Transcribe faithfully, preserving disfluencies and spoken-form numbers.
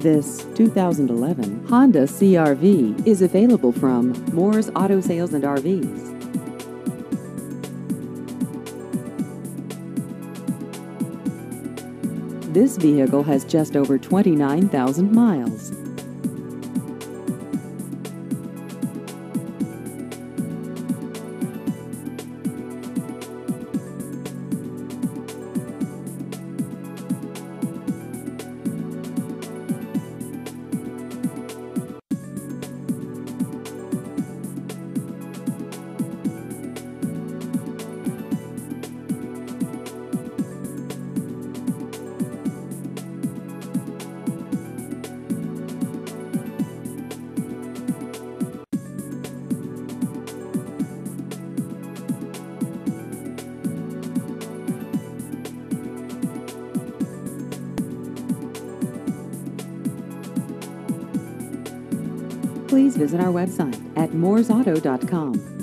This two thousand eleven Honda C R V is available from Moore's Auto Sales and R Vs. This vehicle has just over twenty-nine thousand miles. Please visit our website at moores auto dot com.